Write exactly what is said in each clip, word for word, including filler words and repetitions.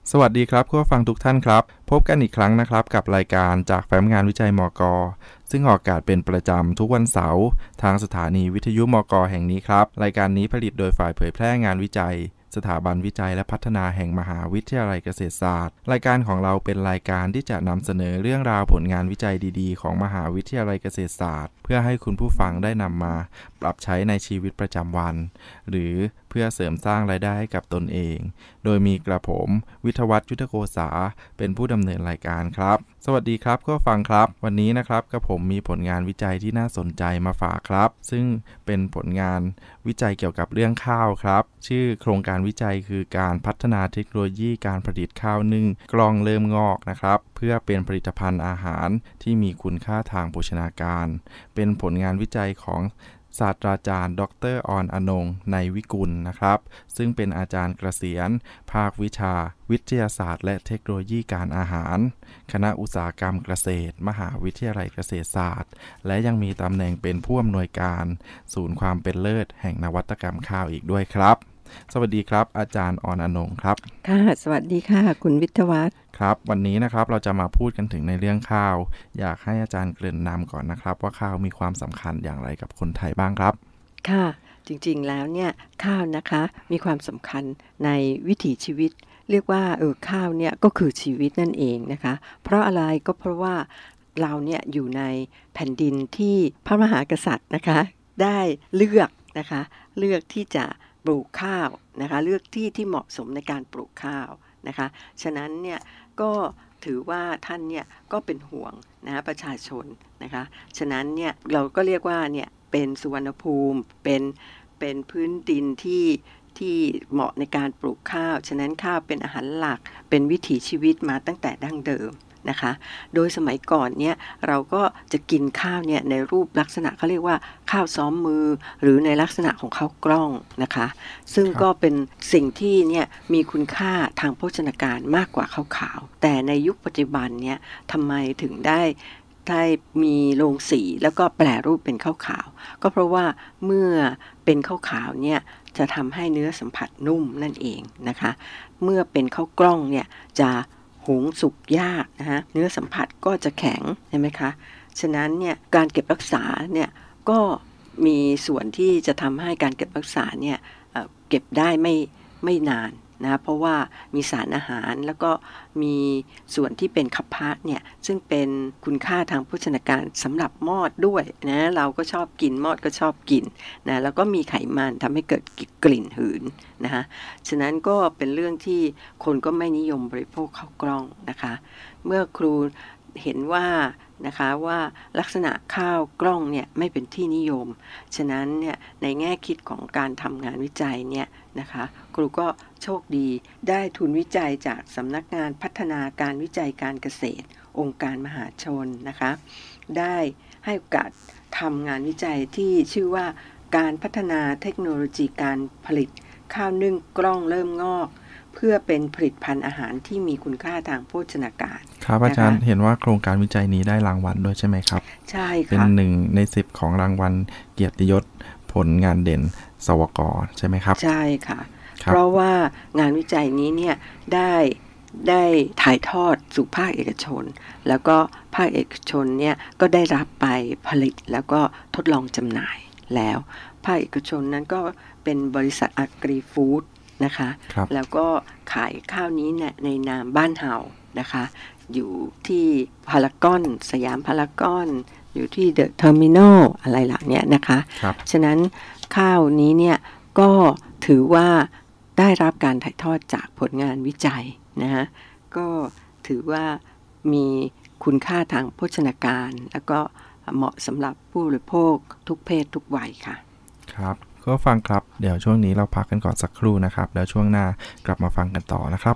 สวัสดีครับผู้ฟังทุกท่านครับพบกันอีกครั้งนะครับกับรายการจากแฟ้มงานวิจัยมก.ซึ่งออกอากาศเป็นประจำทุกวันเสาร์ทางสถานีวิทยุมก.แห่งนี้ครับรายการนี้ผลิตโดยฝ่ายเผยแพร่งานวิจัยสถาบันวิจัยและพัฒนาแห่งมหาวิทยาลัยเกษตรศาสตร์รายการของเราเป็นรายการที่จะนำเสนอเรื่องราวผลงานวิจัยดีๆของมหาวิทยาลัยเกษตรศาสตร์เพื่อให้คุณผู้ฟังได้นำมาปรับใช้ในชีวิตประจำวันหรือเพื่อเสริมสร้างรายได้ให้กับตนเองโดยมีกระผมวิทยวัฒน์ยุทธโกษาเป็นผู้ดำเนินรายการครับสวัสดีครับผู้ฟังครับวันนี้นะครับกระผมมีผลงานวิจัยที่น่าสนใจมาฝากครับซึ่งเป็นผลงานวิจัยเกี่ยวกับเรื่องข้าวครับชื่อโครงการวิจัยคือการพัฒนาเทคโนโลยีการผลิตข้าวนึ่งกล้องเริ่มงอกนะครับเพื่อเป็นผลิตภัณฑ์อาหารที่มีคุณค่าทางโภชนาการเป็นผลงานวิจัยของศาสตราจารย์ดร.อรอนงค์ในวิกุลนะครับซึ่งเป็นอาจารย์เกษียณภาควิชาวิทยาศาสตร์และเทคโนโลยีการอาหารคณะอุตสาหกรรมเกษตรมหาวิทยาลัยเกษตรศาสตร์และยังมีตำแหน่งเป็นผู้อำนวยการศูนย์ความเป็นเลิศแห่งนวัตกรรมข้าวอีกด้วยครับสวัสดีครับอาจารย์อรอนงค์ครับค่ะสวัสดีค่ะคุณวิทยวัฒน์ครับวันนี้นะครับเราจะมาพูดกันถึงในเรื่องข้าวอยากให้อาจารย์เกริ่นนำก่อนนะครับว่าข้าวมีความสำคัญอย่างไรกับคนไทยบ้างครับค่ะจริงๆแล้วเนี่ยข้าวนะคะมีความสำคัญในวิถีชีวิตเรียกว่าเออข้าวเนี่ยก็คือชีวิตนั่นเองนะคะเพราะอะไรก็เพราะว่าเราเนี่ยอยู่ในแผ่นดินที่พระมหากษัตริย์นะคะได้เลือกนะคะเลือกที่จะปลูกข้าวนะคะเลือกที่ที่เหมาะสมในการปลูกข้าวนะคะฉะนั้นเนี่ยก็ถือว่าท่านเนี่ยก็เป็นห่วงนะประชาชนนะคะฉะนั้นเนี่ยเราก็เรียกว่าเนี่ยเป็นสุวรรณภูมิเป็นเป็นพื้นดินที่ที่เหมาะในการปลูกข้าวฉะนั้นข้าวเป็นอาหารหลักเป็นวิถีชีวิตมาตั้งแต่ดั้งเดิมนะคะโดยสมัยก่อนเนี่ยเราก็จะกินข้าวเนี่ยในรูปลักษณะเขาเรียกว่าข้าวซ้อมมือหรือในลักษณะของข้าวกล้องนะคะซึ่งก็เป็นสิ่งที่เนี่ยมีคุณค่าทางโภชนาการมากกว่าข้าวขาวแต่ในยุคปัจจุบันเนี่ยทำไมถึงได้ได้มีโรงสีแล้วก็แปรรูปเป็นข้าวขาวก็เพราะว่าเมื่อเป็นข้าวขาวเนี่ยจะทำให้เนื้อสัมผัสนุ่มนั่นเองนะคะเมื่อเป็นข้าวกล้องเนี่ยจะหุงสุกยากนะฮะเนื้อสัมผัสก็จะแข็งใช่ไหมคะฉะนั้นเนี่ยการเก็บรักษาเนี่ยก็มีส่วนที่จะทำให้การเก็บรักษาเนี่ย เอ่อ เก็บได้ไม่ไม่นานนะเพราะว่ามีสารอาหารแล้วก็มีส่วนที่เป็นคัพพะเนี่ยซึ่งเป็นคุณค่าทางโภชนาการสำหรับมอดด้วยนะเราก็ชอบกินมอดก็ชอบกินนะแล้วก็มีไขมันทำให้เกิดกลิ่นหืนนะคะฉะนั้นก็เป็นเรื่องที่คนก็ไม่นิยมบริโภคข้าวกล้องนะคะเมื่อครูเห็นว่านะคะว่าลักษณะข้าวกล้องเนี่ยไม่เป็นที่นิยมฉะนั้นเนี่ยในแง่คิดของการทำงานวิจัยเนี่ยนะคะครูก็โชคดีได้ทุนวิจัยจากสำนักงานพัฒนาการวิจัยการเกษตรองค์การมหาชนนะคะได้ให้โอกาสทำงานวิจัยที่ชื่อว่าการพัฒนาเทคโนโลยีการผลิตข้าวนึ่งกล้องเริ่มงอกเพื่อเป็นผลิตภัณฑ์อาหารที่มีคุณค่าทางโภชนาการครับอาจารย์เห็นว่าโครงการวิจัยนี้ได้รางวัลด้วยใช่ไหมครับใช่ค่ะเป็นหนึ่งในสิบของรางวัลเกียรติยศผลงานเด่นสวก.ใช่ไหมครับใช่ค่ะเพราะว่างานวิจัยนี้เนี่ยได้ได้ถ่ายทอดสู่ภาคเอกชนแล้วก็ภาคเอกชนเนี่ยก็ได้รับไปผลิตแล้วก็ทดลองจำหน่ายแล้วภาคเอกชนนั้นก็เป็นบริษัทอักรีฟู้ดนะคะแล้วก็ขายข้าวนี้เนี่ยในนามบ้านเฮานะคะอยู่ที่พารากอนสยามพารากอนอยู่ที่เดอะเทอร์มินอลอะไรหลังเนี้ยนะคะฉะนั้นข้าวนี้เนี่ยก็ถือว่าได้รับการถ่ายทอดจากผลงานวิจัยนะฮะก็ถือว่ามีคุณค่าทางโภชนาการแล้วก็เหมาะสำหรับผู้บริโภคทุกเพศทุกวัยค่ะครับก็ฟังครับเดี๋ยวช่วงนี้เราพักกันก่อนสักครู่นะครับแล้วช่วงหน้ากลับมาฟังกันต่อนะครับ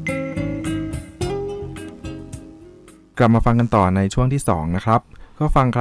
กลับมาฟังกันต่อในช่วงที่สองนะครับก็ฟังครับ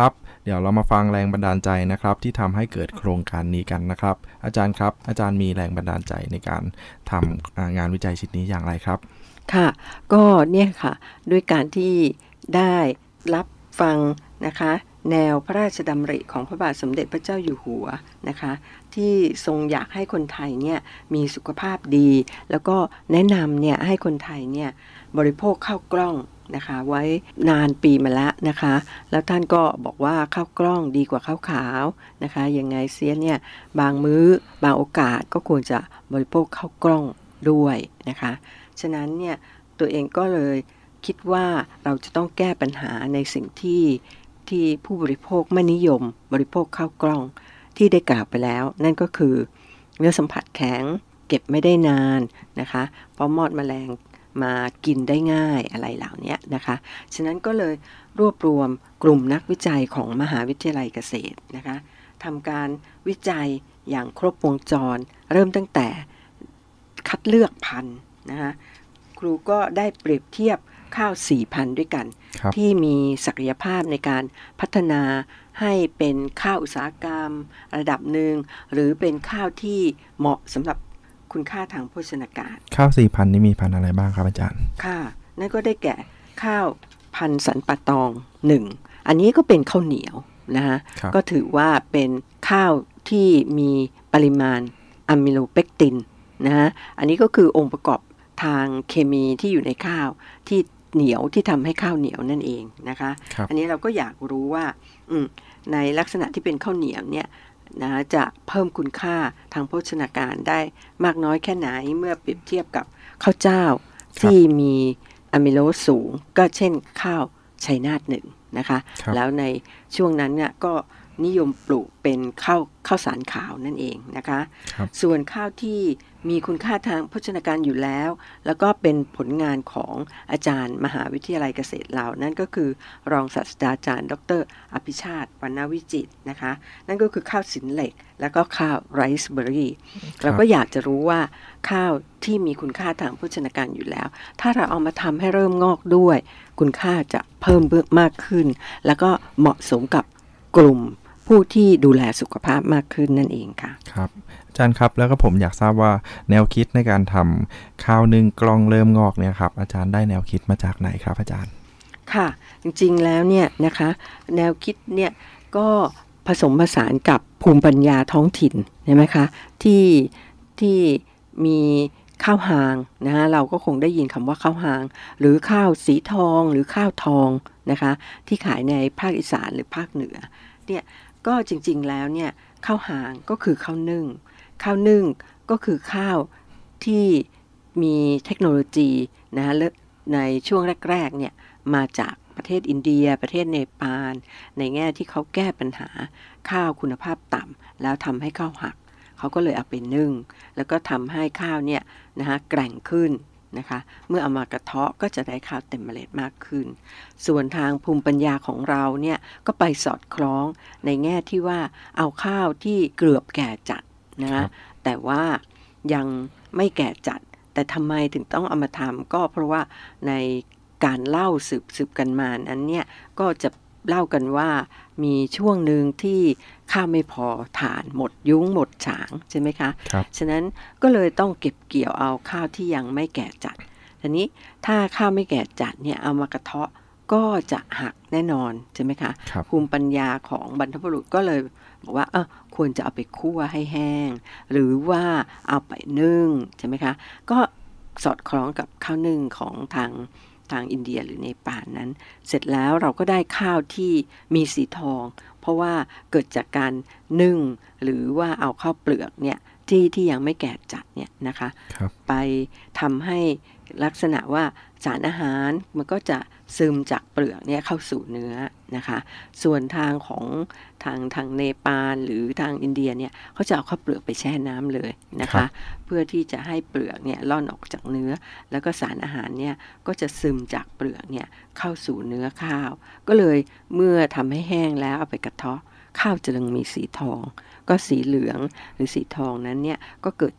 เดี๋ยวเรามาฟังแรงบันดาลใจนะครับที่ทำให้เกิดโครงการนี้กันนะครับอาจารย์ครับอาจารย์มีแรงบันดาลใจในการทำงานวิจัยชิ้นนี้อย่างไรครับค่ะก็เนี่ยค่ะด้วยการที่ได้รับฟังนะคะแนวพระราชดำริของพระบาทสมเด็จพระเจ้าอยู่หัวนะคะที่ทรงอยากให้คนไทยเนี่ยมีสุขภาพดีแล้วก็แนะนำเนี่ยให้คนไทยเนี่ยบริโภคข้าวกล้องนะคะไว้นานปีมาแล้วนะคะแล้วท่านก็บอกว่าข้าวกล้องดีกว่าข้าวขาวนะคะยังไงเสียเนี่ยบางมื้อบางโอกาสก็ควรจะบริโภคข้าวกล้องด้วยนะคะฉะนั้นเนี่ยตัวเองก็เลยคิดว่าเราจะต้องแก้ปัญหาในสิ่งที่ที่ผู้บริโภคไม่นิยมบริโภคข้าวกล้องที่ได้กล่าวไปแล้วนั่นก็คือเนื้อสัมผัสแข็งเก็บไม่ได้นานนะคะเพราะมอดแมลงมากินได้ง่ายอะไรเหล่านี้นะคะฉะนั้นก็เลยรวบรวมกลุ่มนักวิจัยของมหาวิทยาลัยเกษตรนะคะทำการวิจัยอย่างครบวงจรเริ่มตั้งแต่คัดเลือกพันธุ์นะคะครูก็ได้เปรียบเทียบข้าวสี่พันธุ์ด้วยกันที่มีศักยภาพในการพัฒนาให้เป็นข้าวอุตสาหกรรมระดับหนึ่งหรือเป็นข้าวที่เหมาะสำหรับคุณค่าทางโภชนาการข้าวสี่พันธุ์นี้มีพันธุ์อะไรบ้างครับอาจารย์ค่ะนั่นก็ได้แก่ข้าวพันธุ์สันป่าตองหนึ่งอันนี้ก็เป็นข้าวเหนียวนะคะก็ถือว่าเป็นข้าวที่มีปริมาณอะมิโลเปกตินนะฮะอันนี้ก็คือองค์ประกอบทางเคมีที่อยู่ในข้าวที่เหนียวที่ทำให้ข้าวเหนียวนั่นเองนะคะอันนี้เราก็อยากรู้ว่าในลักษณะที่เป็นข้าวเหนียวเนี่ยนะจะเพิ่มคุณค่าทางโภชนาการได้มากน้อยแค่ไหนเมื่อเปรียบเทียบกับข้าวเจ้าที่มีอะมิโลสูงก็เช่นข้าวชัยนาทหนึ่งนะคะแล้วในช่วงนั้นเนี่ยก็นิยมปลูกเป็นข้าวข้าวสารขาวนั่นเองนะคะส่วนข้าวที่มีคุณค่าทางโภชนาการอยู่แล้วแล้วก็เป็นผลงานของอาจารย์มหาวิทยาลัยเกษตรเรานั่นก็คือรองศาสตราจารย์ดรอภิชาติวรรณวิจิตรนะคะนั่นก็คือข้าวสินเหล็กแล้วก็ข้าวไรซ์เบอร์รี่เราก็อยากจะรู้ว่าข้าวที่มีคุณค่าทางโภชนาการอยู่แล้วถ้าเราเอามาทำให้เริ่มงอกด้วยคุณค่าจะเพิ่มมากขึ้นแล้วก็เหมาะสมกับกลุ่มผู้ที่ดูแลสุขภาพมากขึ้นนั่นเองค่ะครับอาจารย์ครับแล้วก็ผมอยากทราบว่าแนวคิดในการทำข้าวนึ่งกล้องเริ่มงอกเนี่ยครับอาจารย์ได้แนวคิดมาจากไหนครับอาจารย์ค่ะจริงๆแล้วเนี่ยนะคะแนวคิดเนี่ยก็ผสมผสานกับภูมิปัญญาท้องถิ่นใช่ไหมคะที่ที่มีข้าวหางนะฮะเราก็คงได้ยินคำว่าข้าวหางหรือข้าวสีทองหรือข้าวทองนะคะที่ขายในภาคอีสานหรือภาคเหนือเนี่ยก็จริงๆแล้วเนี่ยข้าวหางก็คือข้าวนึ่งข้าวนึ่งก็คือข้าวที่มีเทคโนโลยีนะในช่วงแรกๆเนี่ยมาจากประเทศอินเดียประเทศเนปาลในแง่ที่เขาแก้ปัญหาข้าวคุณภาพต่ำแล้วทำให้ข้าวหักเขาก็เลยเอาไปนึ่งแล้วก็ทำให้ข้าวเนี่ยนะคะแกร่งขึ้นนะคะเมื่อเอามากระเทาะก็จะได้ข้าวเต็มเมล็ดมากขึ้นส่วนทางภูมิปัญญาของเราเนี่ยก็ไปสอดคล้องในแง่ที่ว่าเอาข้าวที่เกือบแก่จัดนะแต่ว่ายังไม่แก่จัดแต่ทำไมถึงต้องเอามาทำก็เพราะว่าในการเล่าสืบสืบกันมานั้นเนี่ยก็จะเล่ากันว่ามีช่วงหนึ่งที่ข้าวไม่พอทานหมดยุ้งหมดฉางใช่ไหมคะฉะนั้นก็เลยต้องเก็บเกี่ยวเอาข้าวที่ยังไม่แก่จัดทีนี้ถ้าข้าวไม่แก่จัดเนี่ยเอามากระเทาะก็จะหักแน่นอนใช่ไหมคะภูมิปัญญาของบรรพบุรุษก็เลยบอกว่าเออควรจะเอาไปคั่วให้แห้งหรือว่าเอาไปนึ่งใช่ไหมคะก็สอดคล้องกับข้าวนึ่งของทางทางอินเดียหรือเนปาลนั้นเสร็จแล้วเราก็ได้ข้าวที่มีสีทองเพราะว่าเกิดจากการนึ่งหรือว่าเอาข้าวเปลือกเนี่ยที่ที่ยังไม่แก่จัดเนี่ยนะคะไปทำให้ลักษณะว่าสารอาหารมันก็จะซึมจากเปลือกเนี่ยเข้าสู่เนื้อนะคะส่วนทางของทางทางเนปาลหรือทางอินเดียเนี่ยเขาจะเอาข้าวเปลือกไปแช่น้ำเลยนะคะเพื่อที่จะให้เปลือกเนี่ยล่อนออกจากเนื้อแล้วก็สารอาหารเนี่ยก็จะซึมจากเปลือกเนี่ยเข้าสู่เนื้อข้าวก็เลยเมื่อทำให้แห้งแล้วเอาไปกระเทาะข้าวจะยังมีสีทองก็สีเหลืองหรือสีทองนั้นเนี่ยก็เกิดจาก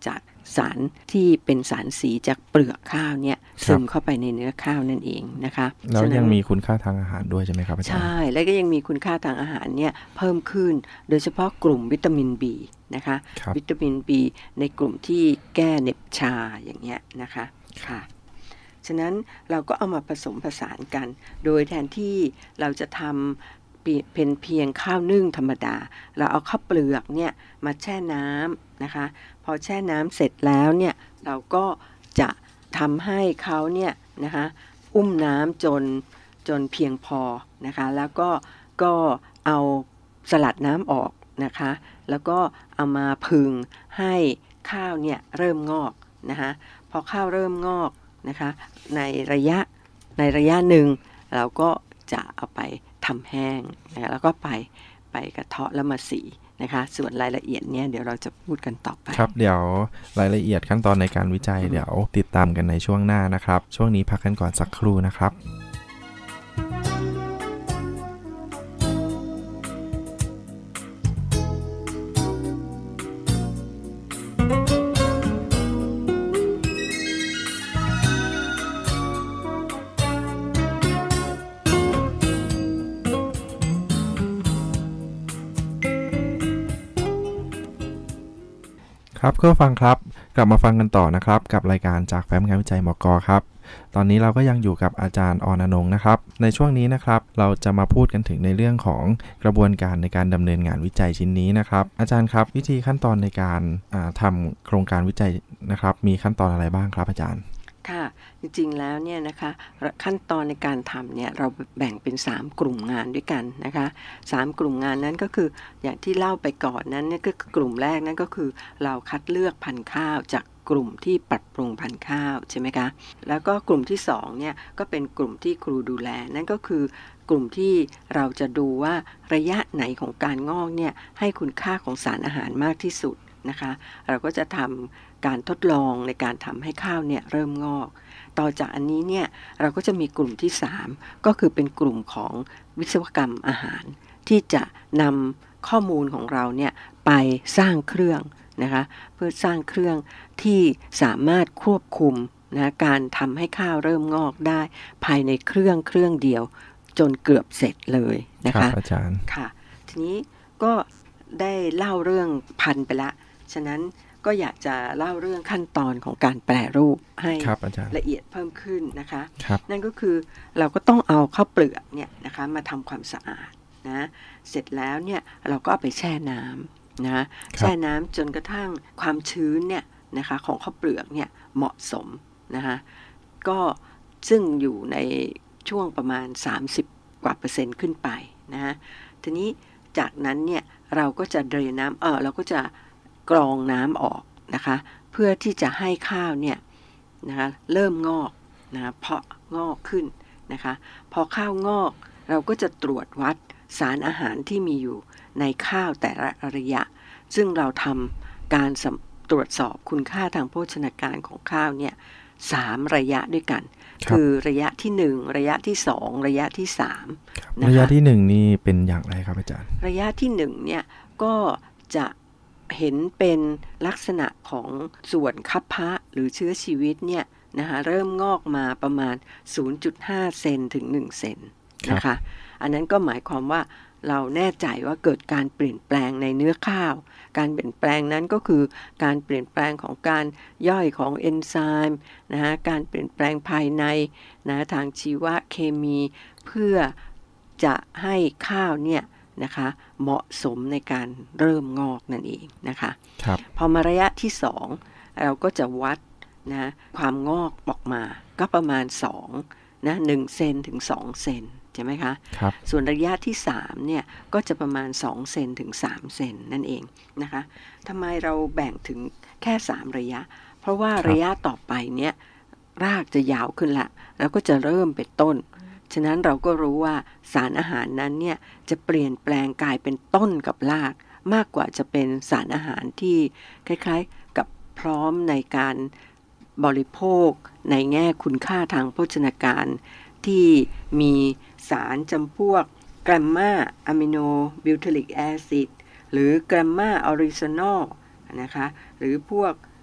สารที่เป็นสารสีจากเปลือกข้าวเนี่ยซึมเข้าไปในเนื้อข้าวนั่นเองนะคะแล้วยังมีคุณค่าทางอาหารด้วยใช่ไหมครับอาจารย์ใช่แล้วก็ยังมีคุณค่าทางอาหารเนี่ยเพิ่มขึ้นโดยเฉพาะกลุ่มวิตามิน B นะคะวิตามิน B ในกลุ่มที่แก้เหน็บชาอย่างเงี้ยนะคะค่ะฉะนั้นเราก็เอามาผสมผสานกันโดยแทนที่เราจะทำเป็นเพียงข้าวนึ่งธรรมดาเราเอาข้าวเปลือกเนี่ยมาแช่น้ำนะคะพอแช่น้ำเสร็จแล้วเนี่ยเราก็จะทำให้เขาเนี่ยนะคะอุ้มน้ำจนจนเพียงพอนะคะแล้วก็ก็เอาสลัดน้ำออกนะคะแล้วก็เอามาพึงให้ข้าวเนี่ยเริ่มงอกนะคะพอข้าวเริ่มงอกนะคะในระยะในระยะหนึ่งเราก็จะเอาไปทำแห้งนะแล้วก็ไปไปกระเทาะแล้วมาสีนะคะส่วนรายละเอียดเนี่ยเดี๋ยวเราจะพูดกันต่อไปครับเดี๋ยวรายละเอียดขั้นตอนในการวิจัยเดี๋ยวติดตามกันในช่วงหน้านะครับช่วงนี้พักกันก่อนสักครู่นะครับครับก็ฟังครับกลับมาฟังกันต่อนะครับกับรายการจากแฟ้มงานวิจัยมก.ครับตอนนี้เราก็ยังอยู่กับอาจารย์อรณรงค์นะครับในช่วงนี้นะครับเราจะมาพูดกันถึงในเรื่องของกระบวนการในการดำเนินงานวิจัยชิ้นนี้นะครับอาจารย์ครับวิธีขั้นตอนในการทำโครงการวิจัยนะครับมีขั้นตอนอะไรบ้างครับอาจารย์ค่ะจริงๆแล้วเนี่ยนะคะขั้นตอนในการทำเนี่ยเราแบ่งเป็นสามกลุ่มงานด้วยกันนะคะสามกลุ่มงานนั้นก็คืออย่างที่เล่าไปก่อนนั้นเนี่ยก็คือกลุ่มแรกนั่นก็คือเราคัดเลือกพันธุ์ข้าวจากกลุ่มที่ปรับปรุงพันธุ์ข้าวใช่ไหมคะแล้วก็กลุ่มที่สองเนี่ยก็เป็นกลุ่มที่ครูดูแลนั่นก็คือกลุ่มที่เราจะดูว่าระยะไหนของการงอกเนี่ยให้คุณค่าของสารอาหารมากที่สุดนะคะเราก็จะทำการทดลองในการทำให้ข้าวเนี่ยเริ่มงอกต่อจากอันนี้เนี่ยเราก็จะมีกลุ่มที่สามก็คือเป็นกลุ่มของวิศวกรรมอาหารที่จะนำข้อมูลของเราเนี่ยไปสร้างเครื่องนะคะเพื่อสร้างเครื่องที่สามารถควบคุมนะการทำให้ข้าวเริ่มงอกได้ภายในเครื่องเครื่องเดียวจนเกือบเสร็จเลยนะคะครับอาจารย์ค่ะทีนี้ก็ได้เล่าเรื่องพันธุ์ไปละฉะนั้นก็อยากจะเล่าเรื่องขั้นตอนของการแปรรูปให้ละเอียดเพิ่มขึ้นนะคะนั่นก็คือเราก็ต้องเอาข้าวเปลือกเนี่ยนะคะมาทำความสะอาดนะเสร็จแล้วเนี่ยเราก็เอาไปแช่น้ำนะแช่น้ำจนกระทั่งความชื้นเนี่ยนะคะของข้าวเปลือกเนี่ยเหมาะสมนะคะก็ซึ่งอยู่ในช่วงประมาณสามสิบกว่าเปอร์เซ็นต์ขึ้นไปนะทีนี้จากนั้นเนี่ยเราก็จะเดรนน้ำเออเราก็จะกรองน้ำออกนะคะเพื่อที่จะให้ข้าวเนี่ยนะคะเริ่มงอกนะเพาะงอกขึ้นนะคะพอข้าวงอกเราก็จะตรวจวัดสารอาหารที่มีอยู่ในข้าวแต่ละระยะซึ่งเราทำการตรวจสอบคุณค่าทางโภชนาการของข้าวเนี่ยสามระยะด้วยกันคือระยะที่หนึ่งระยะที่สองระยะที่สามระยะที่หนึ่งนี่เป็นอย่างไรครับอาจารย์ระยะที่หนึ่งเนี่ยก็จะเห็นเป็นลักษณะของส่วนคัพพะหรือเชื้อชีวิตเนี่ยนะคะเริ่มงอกมาประมาณ ศูนย์จุดห้า เซนถึงหนึ่งเซนนะคะอันนั้นก็หมายความว่าเราแน่ใจว่าเกิดการเปลี่ยนแปลงในเนื้อข้าวการเปลี่ยนแปลงนั้นก็คือการเปลี่ยนแปลงของการย่อยของเอนไซม์นะฮะการเปลี่ยนแปลงภายในนะทางชีวเคมีเพื่อจะให้ข้าวเนี่ยนะคะเหมาะสมในการเริ่มงอกนั่นเองนะคะครับพอมาระยะที่สองเราก็จะวัดนะความงอกออกมาก็ประมาณสองนะหนึ่งเซนถึงสองเซนใช่ไหมคะครับส่วนระยะที่สามเนี่ยก็จะประมาณสองเซนถึงสามเซนนั่นเองนะคะทำไมเราแบ่งถึงแค่สามระยะเพราะว่าระยะต่อไปเนี่ยรากจะยาวขึ้นละแล้วก็จะเริ่มเป็นต้นฉะนั้นเราก็รู้ว่าสารอาหารนั้นเนี่ยจะเปลี่ยนแปลงกลายเป็นต้นกับรากมากกว่าจะเป็นสารอาหารที่คล้ายๆกับพร้อมในการบริโภคในแง่คุณค่าทางโภชนาการที่มีสารจำพวกแกรมมาอะมิโนบิวทิลิกแอซิดหรือแกรมมาออริจินอลนะคะหรือพวก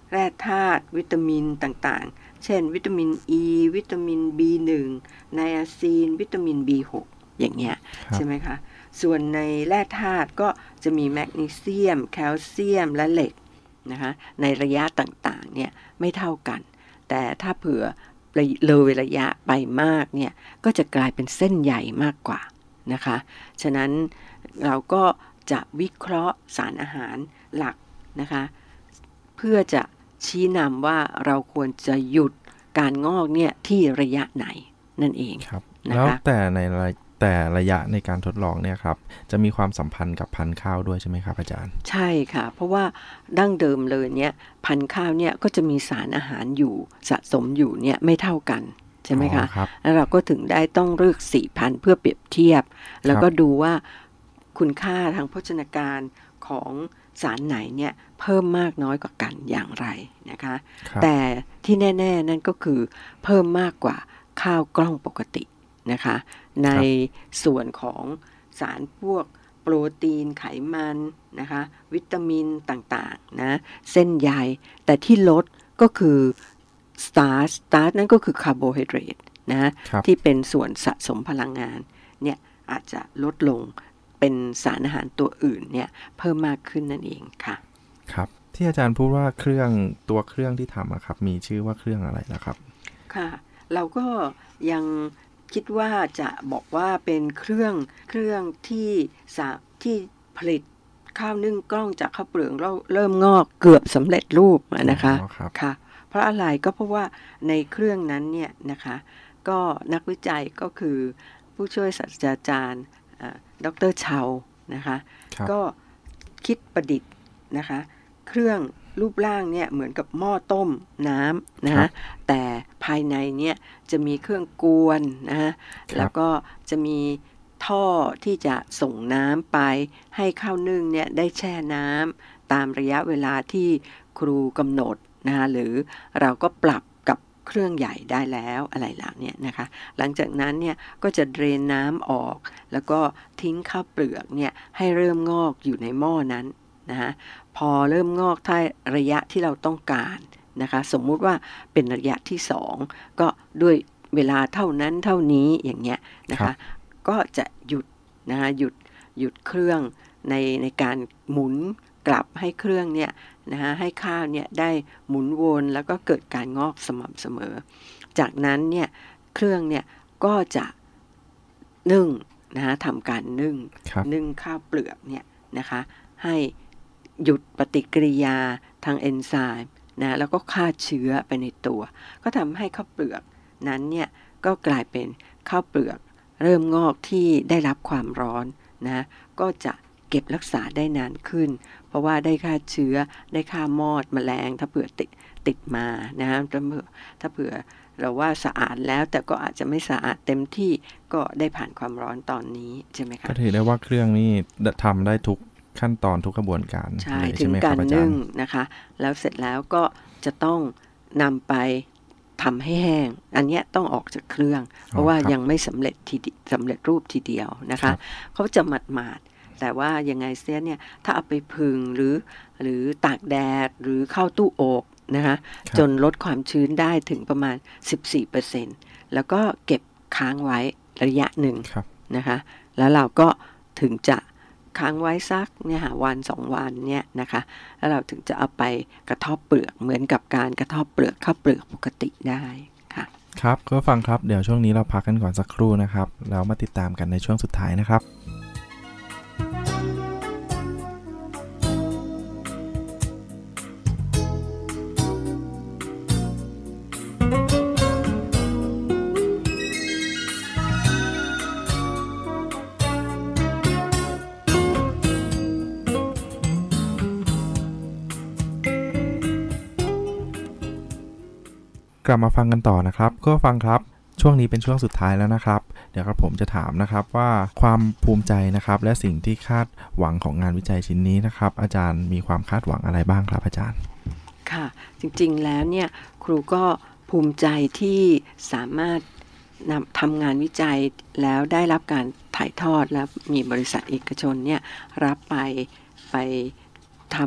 แร่ธาตุวิตามินต่างๆเช่นวิตามิน E วิตามิน บี หนึ่ง ไนอาซีนวิตามิน บี หก อย่างเงี้ยใช่ไหมคะส่วนในแร่ธาตุก็จะมีแมกนีเซียมแคลเซียมและเหล็กนะคะในระยะต่างๆเนี่ยไม่เท่ากันแต่ถ้าเผื่อเลยระยะไปมากเนี่ยก็จะกลายเป็นเส้นใหญ่มากกว่านะคะฉะนั้นเราก็จะวิเคราะห์สารอาหารหลักนะคะเพื่อจะชี้นำว่าเราควรจะหยุดการงอกเนี่ยที่ระยะไหนนั่นเองครับนะคะแล้วแต่ในแต่ระยะในการทดลองเนี่ยครับจะมีความสัมพันธ์กับพันธุ์ข้าวด้วยใช่ไหมครับอาจารย์ใช่ค่ะเพราะว่าดั้งเดิมเลยเนี่ยพันธุ์ข้าวเนี่ยก็จะมีสารอาหารอยู่สะสมอยู่เนี่ยไม่เท่ากันใช่ไหมคะแล้วเราก็ถึงได้ต้องเลือกสี่พันธุ์เพื่อเปรียบเทียบแล้วก็ดูว่าคุณค่าทางโภชนาการของสารไหนเนี่ยเพิ่มมากน้อยกว่ากันอย่างไรนะคะแต่ที่แน่ๆนั่นก็คือเพิ่มมากกว่าข้าวกล้องปกตินะคะในส่วนของสารพวกโปรตีนไขมันนะคะวิตามินต่างๆนะเส้นใยแต่ที่ลดก็คือสตาร์ชสตาร์ชนั่นก็คือคาร์โบไฮเดรตนะที่เป็นส่วนสะสมพลังงานเนี่ยอาจจะลดลงเป็นสารอาหารตัวอื่นเนี่ยเพิ่มมากขึ้นนั่นเองค่ะครับที่อาจารย์พูดว่าเครื่องตัวเครื่องที่ทำอะครับมีชื่อว่าเครื่องอะไรนะครับค่ะเราก็ยังคิดว่าจะบอกว่าเป็นเครื่องเครื่องที่สาที่ผลิตข้าวนึ่งกล้องจากข้าวเปลือกเริ่มงอกเกือบสำเร็จรูปนะคะค่ะเพราะอะไรก็เพราะว่าในเครื่องนั้นเนี่ยนะคะก็นักวิจัยก็คือผู้ช่วยศาสตราจารย์ดร.เชานะคะก็คิดประดิษฐ์นะคะเครื่องรูปร่างเนี่ยเหมือนกับหม้อต้มน้ำนะฮะแต่ภายในเนี่ยจะมีเครื่องกวนนะฮะแล้วก็จะมีท่อที่จะส่งน้ำไปให้ข้าวนึ่งเนี่ยได้แช่น้ำตามระยะเวลาที่ครูกำหนดนะฮะหรือเราก็ปรับกับเครื่องใหญ่ได้แล้วอะไรเหล่านี้นะคะหลังจากนั้นเนี่ยก็จะเดรนน้ำออกแล้วก็ทิ้งข้าวเปลือกเนี่ยให้เริ่มงอกอยู่ในหม้อนั้นนะฮะพอเริ่มงอกถ้าระยะที่เราต้องการนะคะสมมุติว่าเป็นระยะที่สองก็ด้วยเวลาเท่านั้นเท่านี้อย่างเงี้ยนะคะก็จะหยุดนะคะหยุดหยุดเครื่องในในการหมุนกลับให้เครื่องเนี่ยนะคะให้ข้าวเนี่ยได้หมุนวนแล้วก็เกิดการงอกสม่ำเสมอจากนั้นเนี่ยเครื่องเนี่ยก็จะนึ่งนะคะทำการนึ่งนึ่งข้าวเปลือกเนี่ยนะคะให้หยุดปฏิกิริยาทางเอนไซม์นะแล้วก็ฆ่าเชื้อไปในตัวก็ทำให้ข้าวเปลือกนั้นเนี่ยก็กลายเป็นข้าวเปลือกเริ่มงอกที่ได้รับความร้อนนะก็จะเก็บรักษาได้นานขึ้นเพราะว่าได้ฆ่าเชื้อได้ฆ่ามอดแมลงถ้าเผื่อติดติดมานะถ้าเผื่อถ้าเผื่อเราว่าสะอาดแล้วแต่ก็อาจจะไม่สะอาดเต็มที่ก็ได้ผ่านความร้อนตอนนี้ใช่ไหมคะก็ถือได้ว่าเครื่องนี้ทำได้ทุกขั้นตอนทุกกระบวนการใช่ถึงการนึ่งนะคะแล้วเสร็จแล้วก็จะต้องนำไปทำให้แห้งอันนี้ต้องออกจากเครื่องเพราะว่ายังไม่สำเร็จทีสำเร็จรูปทีเดียวนะคะเขาจะหมาดๆแต่ว่ายังไงเสียเนี่ยถ้าเอาไปพึ่งหรือหรือตากแดดหรือเข้าตู้อบนะคะจนลดความชื้นได้ถึงประมาณ สิบสี่เปอร์เซ็นต์ แล้วก็เก็บค้างไว้ระยะหนึ่งนะคะแล้วเราก็ถึงจะค้างไว้สักเนี่ยค่ะวันสองวันเนี่ยนะคะแล้วเราถึงจะเอาไปกระทบเปลือกเหมือนกับการกระทบเปลือกข้าวเปลือกปกติได้ค่ะครับก็ฟังครับเดี๋ยวช่วงนี้เราพักกันก่อนสักครู่นะครับแล้วมาติดตามกันในช่วงสุดท้ายนะครับกลับมาฟังกันต่อนะครับก็ฟังครับช่วงนี้เป็นช่วงสุดท้ายแล้วนะครับเดี๋ยวครับผมจะถามนะครับว่าความภูมิใจนะครับและสิ่งที่คาดหวังของงานวิจัยชิ้นนี้นะครับอาจารย์มีความคาดหวังอะไรบ้างครับอาจารย์ค่ะจริงๆแล้วเนี่ยครูก็ภูมิใจที่สามารถนำทำงานวิจัยแล้วได้รับการถ่ายทอดและมีบริษัทเอกชนเนี่ยรับไปไปท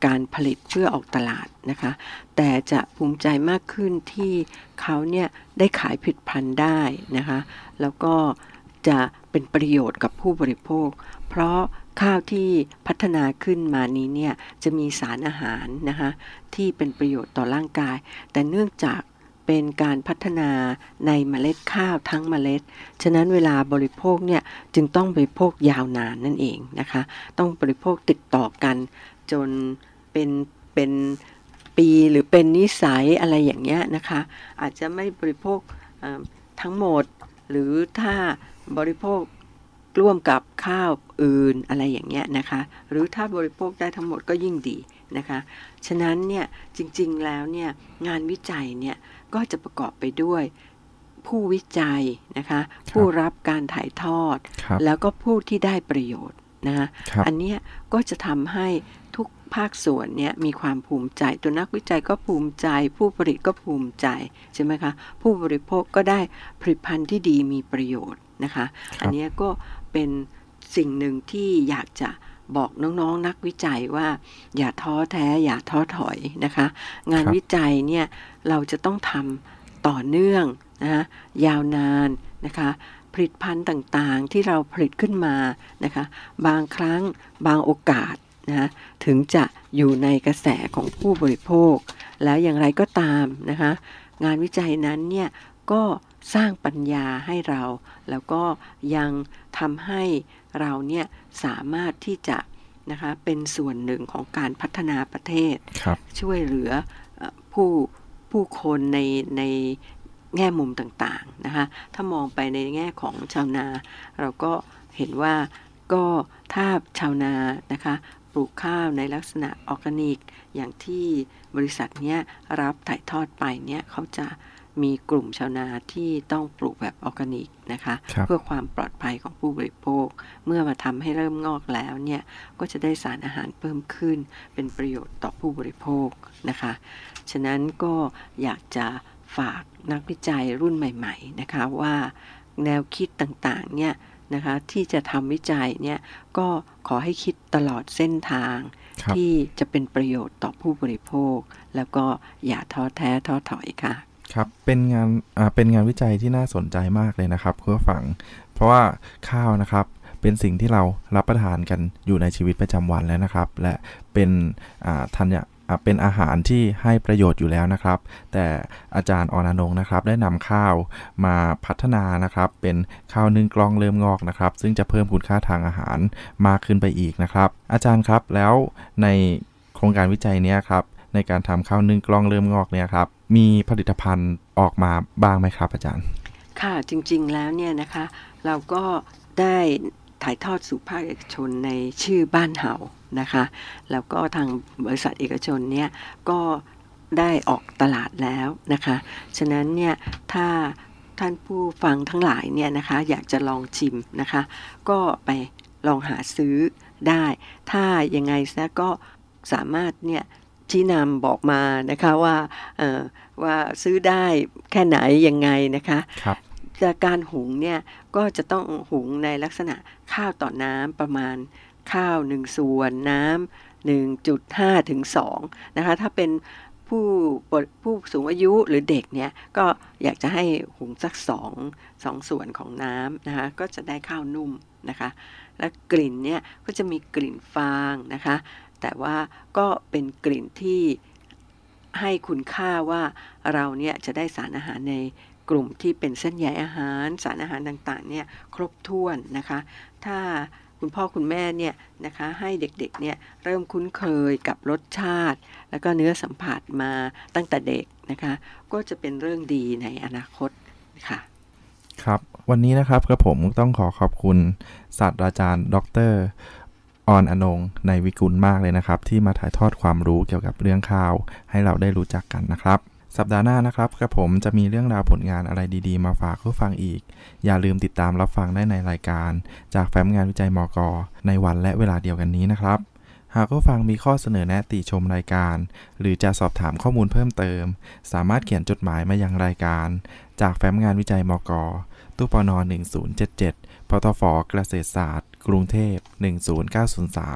การผลิตเพื่อออกตลาดนะคะแต่จะภูมิใจมากขึ้นที่เขาเนี่ยได้ขายผลิตภัณฑ์ได้นะคะแล้วก็จะเป็นประโยชน์กับผู้บริโภคเพราะข้าวที่พัฒนาขึ้นมานี้เนี่ยจะมีสารอาหารนะคะที่เป็นประโยชน์ต่อร่างกายแต่เนื่องจากเป็นการพัฒนาในเมล็ดข้าวทั้งเมล็ดฉะนั้นเวลาบริโภคเนี่ยจึงต้องบริโภคยาวนานนั่นเองนะคะต้องบริโภคติดต่อกันจนเป็นเป็นปีหรือเป็นนิสัยอะไรอย่างเงี้ยนะคะอาจจะไม่บริโภคทั้งหมดหรือถ้าบริโภคร่วมกับข้าวอื่นอะไรอย่างเงี้ยนะคะหรือถ้าบริโภคได้ทั้งหมดก็ยิ่งดีนะคะฉะนั้นเนี่ยจริงๆแล้วเนี่ยงานวิจัยเนี่ยก็จะประกอบไปด้วยผู้วิจัยนะคะผู้รับการถ่ายทอดแล้วก็ผู้ที่ได้ประโยชน์นะคะอันนี้ก็จะทำให้ทุกภาคส่วนเนี่ยมีความภูมิใจตัวนักวิจัยก็ภูมิใจผู้ผลิตก็ภูมิใจใช่ไหมคะผู้บริโภคก็ได้ผลิตภัณฑ์ที่ดีมีประโยชน์นะคะอันนี้ก็เป็นสิ่งหนึ่งที่อยากจะบอกน้องๆ นักวิจัยว่าอย่าท้อแท้อย่าท้อถอยนะคะงานวิจัยเนี่ยเราจะต้องทำต่อเนื่องนะยาวนานนะคะผลิตภัณฑ์ต่างๆที่เราผลิตขึ้นมานะคะบางครั้งบางโอกาสนะถึงจะอยู่ในกระแสของผู้บริโภคแล้วอย่างไรก็ตามนะคะงานวิจัยนั้นเนี่ยก็สร้างปัญญาให้เราแล้วก็ยังทำให้เราเนี่ยสามารถที่จะนะคะเป็นส่วนหนึ่งของการพัฒนาประเทศช่วยเหลือผู้ผู้คนในในแง่มุมต่างๆนะคะถ้ามองไปในแง่ของชาวนาเราก็เห็นว่าก็ถ้าชาวนานะคะปลูกข้าวในลักษณะออร์แกนิกอย่างที่บริษัทเนี้ยรับถ่ายทอดไปเนี่ยเขาจะมีกลุ่มชาวนาที่ต้องปลูกแบบออร์แกนิกนะคะเพื่อความปลอดภัยของผู้บริโภคเมื่อมาทำให้เริ่มงอกแล้วเนี่ยก็จะได้สารอาหารเพิ่มขึ้นเป็นประโยชน์ต่อผู้บริโภคนะคะฉะนั้นก็อยากจะฝากนักวิจัยรุ่นใหม่ๆนะคะว่าแนวคิดต่างๆเนี่ยนะคะที่จะทำวิจัยเนี่ยก็ขอให้คิดตลอดเส้นทางที่จะเป็นประโยชน์ต่อผู้บริโภคแล้วก็อย่าท้อแท้ท้อถอยค่ะครับเป็นงานอ่าเป็นงานวิจัยที่น่าสนใจมากเลยนะครับเพื่อฟังเพราะว่าข้าวนะครับเป็นสิ่งที่เรารับประทานกันอยู่ในชีวิตประจำวันแล้วนะครับและเป็นอ่าธัญเป็นอาหารที่ให้ประโยชน์อยู่แล้วนะครับแต่อาจารย์อรณรงค์นะครับได้นำข้าวมาพัฒนานะครับเป็นข้าวนึ่งกล้องเริ่มงอกนะครับซึ่งจะเพิ่มคุณค่าทางอาหารมากขึ้นไปอีกนะครับอาจารย์ครับแล้วในโครงการวิจัยนี้ครับในการทำข้าวนึ่งกล้องเริ่มงอกเนี่ยครับมีผลิตภัณฑ์ออกมาบ้างไหมครับอาจารย์ค่ะจริงๆแล้วเนี่ยนะคะเราก็ได้ถ่ายทอดสู่ภาคเอกชนในชื่อบ้านเฮานะคะแล้วก็ทางบริษัทเอกชนเนี่ยก็ได้ออกตลาดแล้วนะคะฉะนั้นเนี่ยถ้าท่านผู้ฟังทั้งหลายเนี่ยนะคะอยากจะลองชิมนะคะก็ไปลองหาซื้อได้ถ้ายังไงซะก็สามารถเนี่ยชี้นำบอกมานะคะว่าเอ่อว่าซื้อได้แค่ไหนยังไงนะคะครับจากการหุงเนี่ยก็จะต้องหุงในลักษณะข้าวต่อน้ำประมาณข้าวหนึ่งส่วนน้ำ หนึ่งจุดห้า ถึง สองนะคะถ้าเป็นผู้ผู้สูงอายุหรือเด็กเนี่ยก็อยากจะให้หุงสัก2 2ส่วนของน้ำนะคะก็จะได้ข้าวนุ่มนะคะและกลิ่นเนี่ยก็จะมีกลิ่นฟางนะคะแต่ว่าก็เป็นกลิ่นที่ให้คุณค่าว่าเราเนี่ยจะได้สารอาหารในกลุ่มที่เป็นเส้นใยอาหารสารอาหารต่างๆเนี่ยครบถ้วนนะคะถ้าคุณพ่อคุณแม่เนี่ยนะคะให้เด็กๆเนี่ยเริ่มคุ้นเคยกับรสชาติแล้วก็เนื้อสัมผัสมาตั้งแต่เด็กนะคะก็จะเป็นเรื่องดีในอนาคตค่ะครับวันนี้นะครับกระผมต้องขอขอบคุณศาสตราจารย์ดร.อรณรงค์ในวิกุลมากเลยนะครับที่มาถ่ายทอดความรู้เกี่ยวกับเรื่องข้าวให้เราได้รู้จักกันนะครับสัปดาห์หน้านะครับกระผมจะมีเรื่องราวผลงานอะไรดีๆมาฝากผู้ฟังอีกอย่าลืมติดตามรับฟังได้ในรายการจากแฟ้มงานวิจัยมก.ในวันและเวลาเดียวกันนี้นะครับหากผู้ฟังมีข้อเสนอแนะติชมรายการหรือจะสอบถามข้อมูลเพิ่มเติมสามารถเขียนจดหมายมายังรายการจากแฟ้มงานวิจัยมก.ตู้ปนหนึ่งศูนย์เจ็ดเจ็ดปตฟ.เกษตรศาสตร์กรุงเทพหนึ่งศูนย์เก้าศูนย์สาม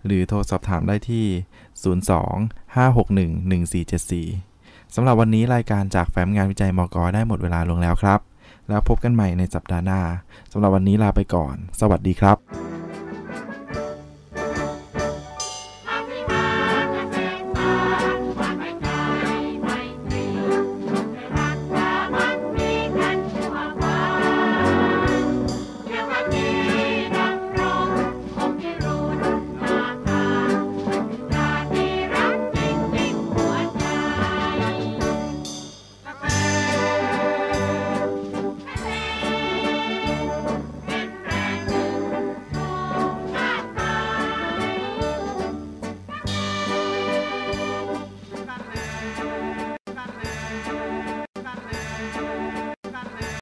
หรือโทรสอบถามได้ที่ ศูนย์ สอง ห้า หก หนึ่ง หนึ่ง สี่ เจ็ด สี่ สำหรับวันนี้รายการจากแฟ้มงานวิจัยมก.ได้หมดเวลาลงแล้วครับแล้วพบกันใหม่ในสัปดาห์หน้าสำหรับวันนี้ลาไปก่อนสวัสดีครับ